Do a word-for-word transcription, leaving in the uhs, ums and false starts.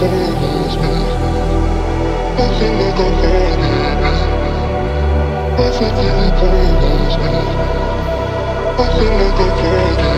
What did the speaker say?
follows me. I feel like I'm falling. Everything follows me. I feel like I'm falling.